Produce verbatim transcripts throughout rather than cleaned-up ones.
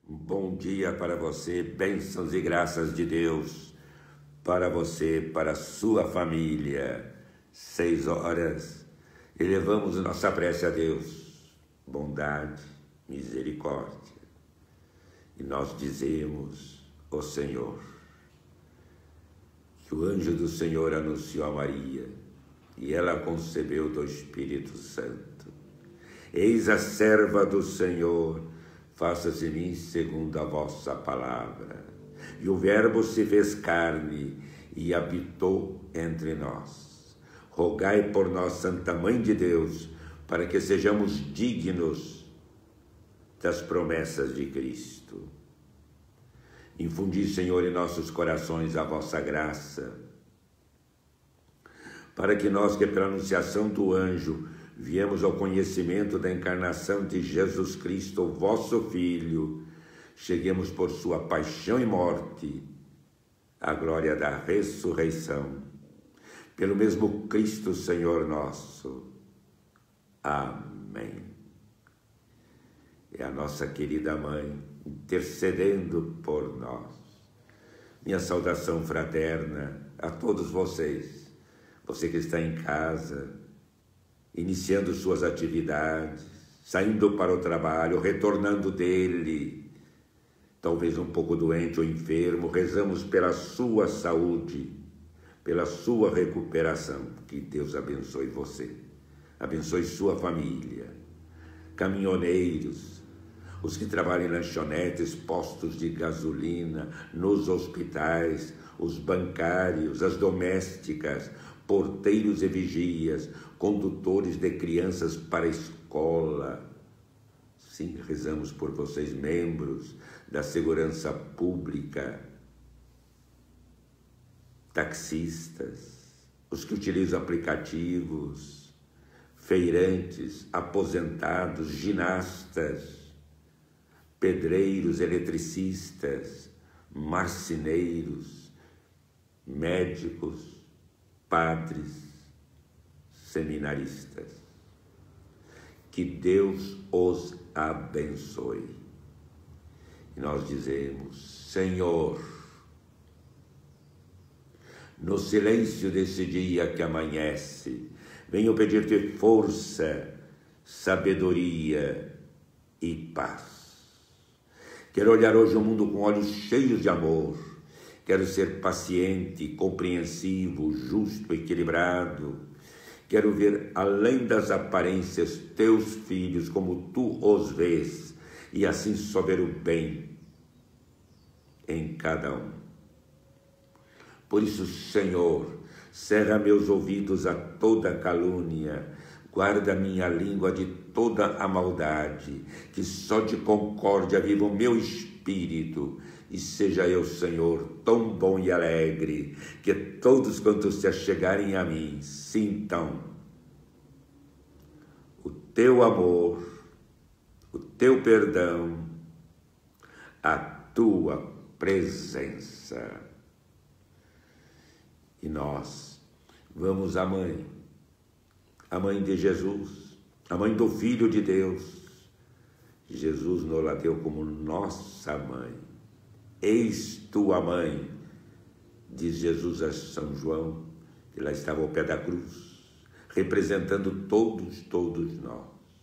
Bom dia para você, bênçãos e graças de Deus para você, para a sua família. Seis horas, elevamos nossa prece a Deus, bondade, misericórdia. E nós dizemos, ó Senhor, que o anjo do Senhor anunciou a Maria, e ela concebeu do Espírito Santo. Eis a serva do Senhor, faça-se em mim segundo a vossa palavra. E o Verbo se fez carne e habitou entre nós. Rogai por nós, Santa Mãe de Deus, para que sejamos dignos das promessas de Cristo. Infundi, Senhor, em nossos corações a vossa graça, para que nós, que pela anunciação do anjo, viemos ao conhecimento da encarnação de Jesus Cristo, o vosso Filho, cheguemos por sua paixão e morte à glória da ressurreição. Pelo mesmo Cristo, Senhor nosso. Amém. É a nossa querida Mãe intercedendo por nós. Minha saudação fraterna a todos vocês, você que está em casa, iniciando suas atividades, saindo para o trabalho, retornando dele, talvez um pouco doente ou enfermo, rezamos pela sua saúde, pela sua recuperação. Que Deus abençoe você, abençoe sua família, caminhoneiros, os que trabalham em lanchonetes, postos de gasolina, nos hospitais, os bancários, as domésticas, porteiros e vigias, condutores de crianças para a escola. Sim, rezamos por vocês, membros da segurança pública, taxistas, os que utilizam aplicativos, feirantes, aposentados, ginastas, pedreiros, eletricistas, marceneiros, médicos, padres, seminaristas. Que Deus os abençoe. E nós dizemos, Senhor, no silêncio desse dia que amanhece, venho pedir-te força, sabedoria e paz. Quero olhar hoje o mundo com olhos cheios de amor. Quero ser paciente, compreensivo, justo, equilibrado. Quero ver além das aparências teus filhos como tu os vês, e assim só ver o bem em cada um. Por isso, Senhor, cerra meus ouvidos a toda calúnia, guarda minha língua de toda a maldade, que só de concórdia viva o meu espírito, e seja eu, Senhor, tão bom e alegre, que todos quantos se achegarem a mim sintam o teu amor, o teu perdão, a tua presença. E nós vamos à Mãe, a Mãe de Jesus, a Mãe do Filho de Deus. Jesus nos la deu como nossa Mãe. Eis tua Mãe, diz Jesus a São João, que lá estava ao pé da cruz, representando todos, todos nós.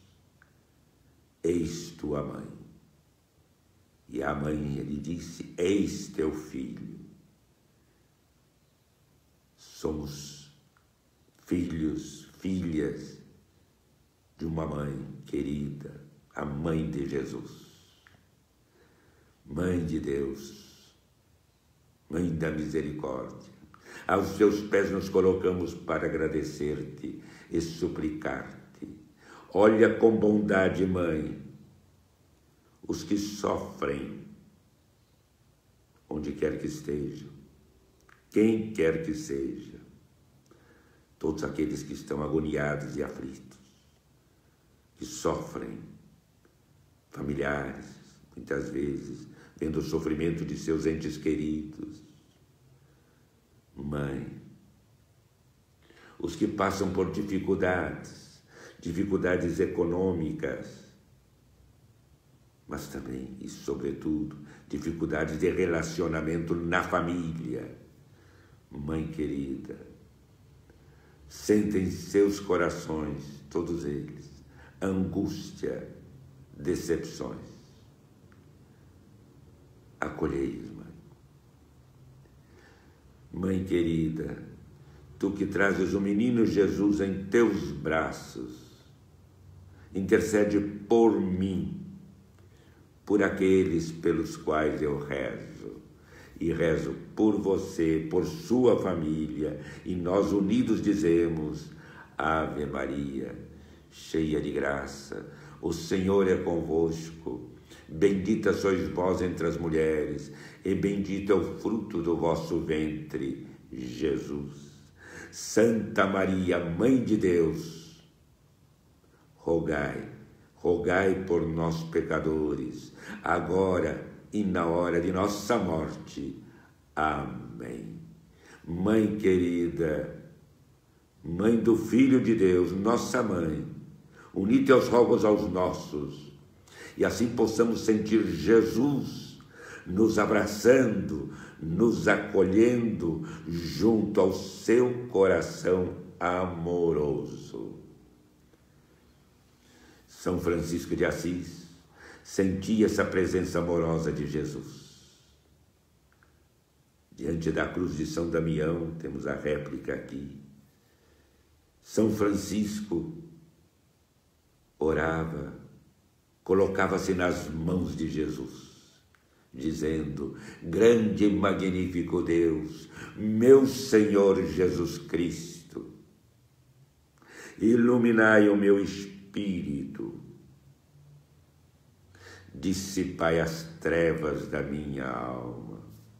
Eis tua Mãe. E a Mãe, ele disse, eis teu Filho. Somos filhos, filhas de uma Mãe querida, a Mãe de Jesus. Mãe de Deus, Mãe da misericórdia, aos teus pés nos colocamos para agradecer-te e suplicar-te. Olha com bondade, Mãe, os que sofrem, onde quer que estejam, quem quer que seja, todos aqueles que estão agoniados e aflitos, que sofrem, familiares, muitas vezes, vendo o sofrimento de seus entes queridos. Mãe, os que passam por dificuldades, dificuldades econômicas, mas também e sobretudo dificuldades de relacionamento na família. Mãe querida, sentem em seus corações, todos eles, angústia, decepções. Acolhei-os, mãe. Mãe querida, tu que trazes o menino Jesus em teus braços, intercede por mim, por aqueles pelos quais eu rezo, e rezo por você, por sua família, e nós unidos dizemos: Ave Maria, cheia de graça, o Senhor é convosco, bendita sois vós entre as mulheres, e bendito é o fruto do vosso ventre, Jesus. Santa Maria, Mãe de Deus, rogai, rogai por nós pecadores, agora e na hora de nossa morte. Amém. Mãe querida, Mãe do Filho de Deus, nossa Mãe, uni-te aos rogos aos nossos, e assim possamos sentir Jesus nos abraçando, nos acolhendo junto ao seu coração amoroso. São Francisco de Assis sentia essa presença amorosa de Jesus. Diante da cruz de São Damião, temos a réplica aqui. São Francisco orava, colocava-se nas mãos de Jesus, dizendo: grande e magnífico Deus, meu Senhor Jesus Cristo, iluminai o meu espírito, dissipai as trevas da minha alma,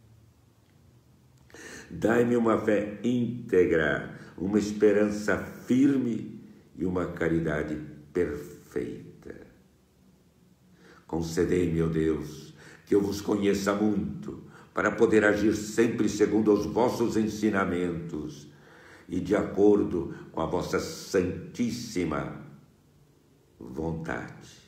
dai-me uma fé íntegra, uma esperança firme e uma caridade perfeita. Concedei-me, ó Deus, que eu vos conheça muito, para poder agir sempre segundo os vossos ensinamentos e de acordo com a vossa santíssima vontade.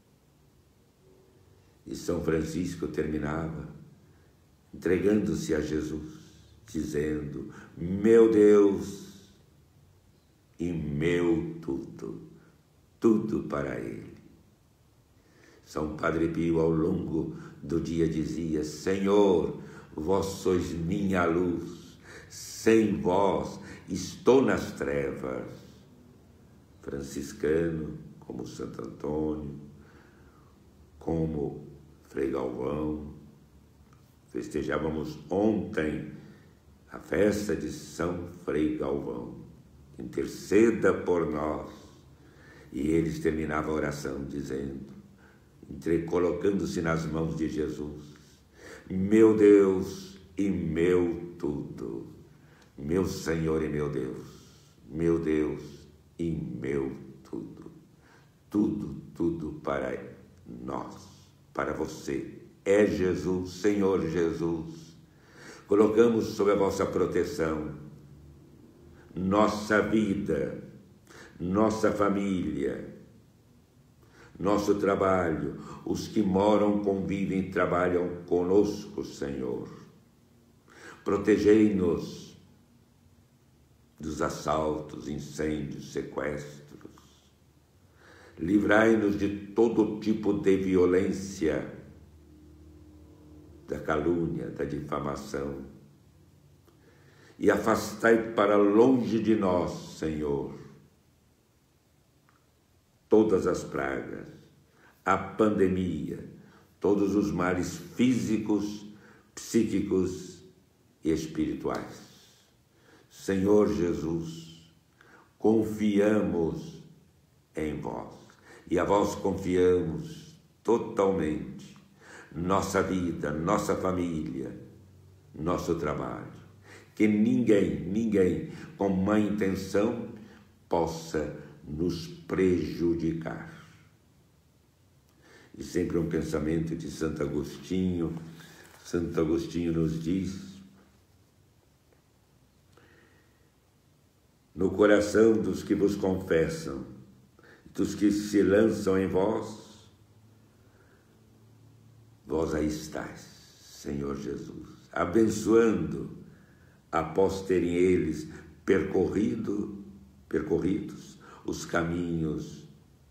E São Francisco terminava entregando-se a Jesus, dizendo: meu Deus e meu tudo, tudo para Ele. São Padre Pio, ao longo do dia, dizia: Senhor, vós sois minha luz, sem vós estou nas trevas. Franciscano, como Santo Antônio, como Frei Galvão. Festejávamos ontem a festa de São Frei Galvão. Interceda por nós. E eles terminavam a oração dizendo, colocando-se nas mãos de Jesus: meu Deus e meu tudo, meu Senhor e meu Deus, meu Deus e meu tudo, tudo, tudo para nós, para você. É Jesus, Senhor Jesus. Colocamos sob a vossa proteção nossa vida, nossa família, nosso trabalho, os que moram, convivem e trabalham conosco, Senhor. Protegei-nos dos assaltos, incêndios, sequestros. Livrai-nos de todo tipo de violência, da calúnia, da difamação. E afastai para longe de nós, Senhor, todas as pragas, a pandemia, todos os males físicos, psíquicos e espirituais. Senhor Jesus, confiamos em vós e a vós confiamos totalmente nossa vida, nossa família, nosso trabalho. Que ninguém, ninguém com má intenção possa nos prejudicar. E sempre um pensamento de Santo Agostinho. Santo Agostinho nos diz: no coração dos que vos confessam, dos que se lançam em vós, Vós aí estáis, Senhor Jesus, abençoando após terem eles percorrido, percorridos os caminhos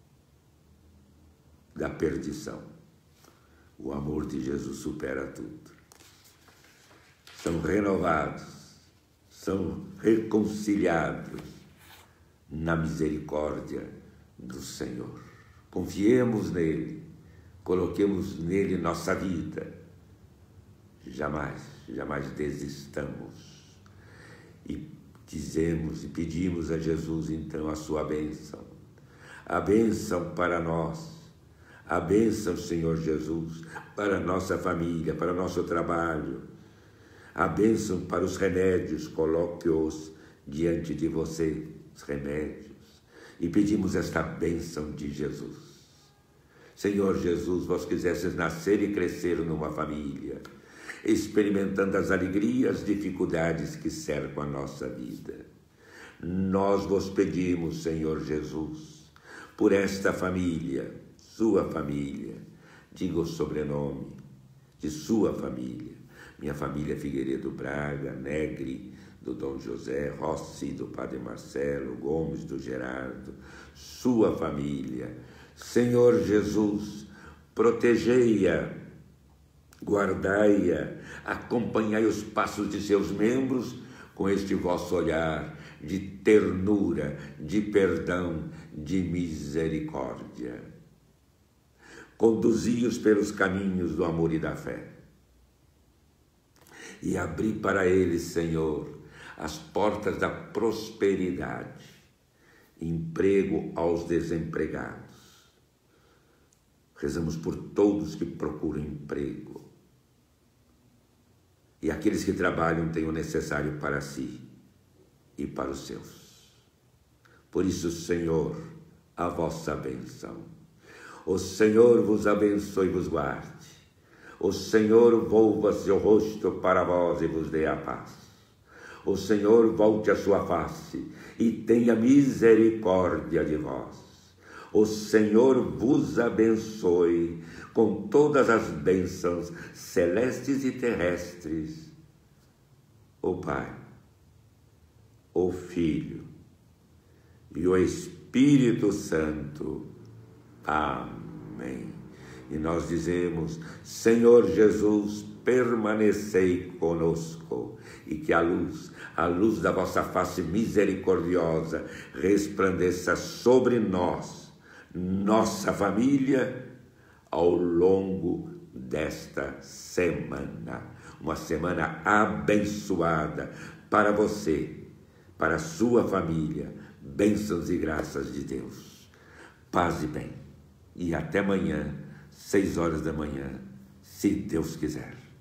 da perdição. O amor de Jesus supera tudo. São renovados, são reconciliados na misericórdia do Senhor. Confiemos nele, coloquemos nele nossa vida. Jamais, jamais desistamos. E dizemos e pedimos a Jesus, então, a sua bênção. A bênção para nós. A bênção, Senhor Jesus, para a nossa família, para o nosso trabalho. A bênção para os remédios, coloque-os diante de você, os remédios. E pedimos esta bênção de Jesus. Senhor Jesus, vós quisesses nascer e crescer numa família, experimentando as alegrias, dificuldades que cercam a nossa vida. Nós vos pedimos, Senhor Jesus, por esta família, sua família, diga o sobrenome de sua família, minha família Figueiredo Braga, Negri, do Dom José, Rossi, do Padre Marcelo, Gomes, do Gerardo, sua família. Senhor Jesus, protegei-a, guardai-a, acompanhai os passos de seus membros com este vosso olhar de ternura, de perdão, de misericórdia. Conduzi-os pelos caminhos do amor e da fé. E abri para eles, Senhor, as portas da prosperidade, emprego aos desempregados. Rezamos por todos que procuram emprego. E aqueles que trabalham têm o necessário para si e para os seus. Por isso, Senhor, a vossa bênção. O Senhor vos abençoe e vos guarde. O Senhor volva seu rosto para vós e vos dê a paz. O Senhor volte a sua face e tenha misericórdia de vós. O Senhor vos abençoe com todas as bênçãos celestes e terrestres. O Pai, o Filho e o Espírito Santo. Amém. E nós dizemos, Senhor Jesus, permanecei conosco, e que a luz, a luz da vossa face misericordiosa resplandeça sobre nós, nossa família, ao longo desta semana. Uma semana abençoada para você, para a sua família. Bênçãos e graças de Deus. Paz e bem. E até amanhã, seis horas da manhã, se Deus quiser.